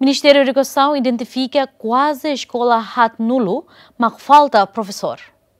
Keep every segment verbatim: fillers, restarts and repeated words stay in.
Ministério da Educação identifica quase a escola hat nulo, mas falta professor.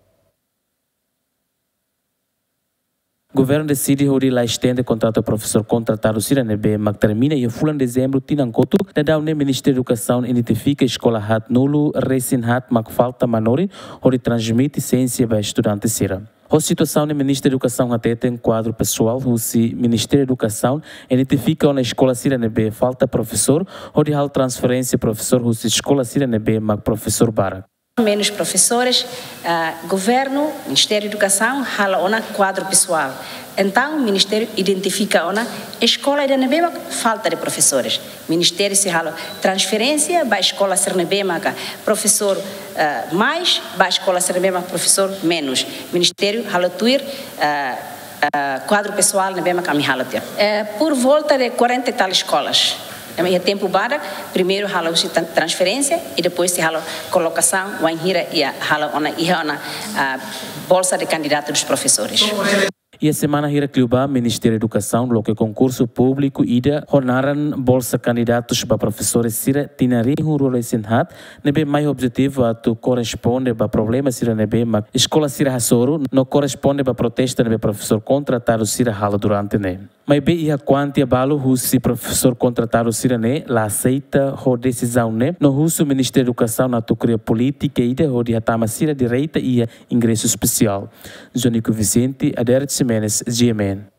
O governo decide hoje lá estende contrato professor contratado C I R A N B, mas termina em fulano de dezembro, Tinancoto, da da o Ministério da Educação identifica a escola hat nulo, recém hat, mas falta manori, onde transmite ciência para estudantes C I R A. A situação no Ministério da Educação até tem quadro pessoal, o Ministério da Educação identifica na escola C I R A N B falta professor, onde há transferência professor, o escola C I R A N B, mas professor Bara. Menos professores, uh, governo, Ministério da Educação, hala ona quadro pessoal. Então, o Ministério identifica ona escola da Nebema falta de professores. Ministério se hala transferência para a escola Cernebema, professor uh, mais, para a escola Cernebema professor menos. Ministério hala tuir uh, uh, quadro pessoal Nebema kami hala tuir. Uh, por volta de quarenta e tal escolas. É tempo para primeiro hala transferência e depois se hala colocação, o anhira e hala ona e ona bolsa de candidato dos professores. E a semana hira Cluba, Ministério da Educação, lo que concurso público ida honaram bolsa candidatos para professores sira tinari hurule sinhat, nebe mais objetivo a tu corresponde para problema sira nebe mas escola sira hasoro no corresponde para protesta nebe professor contratado sira hala durante ne. Mas bem ia quantia balo husi professor contratado sira ne la aceita ho decisão ne no huso Ministério da Educação na tu cria política ida ho dia tama sira direita ia ingresso especial. Jonico Vicente, Aderet Jimenez, G M N.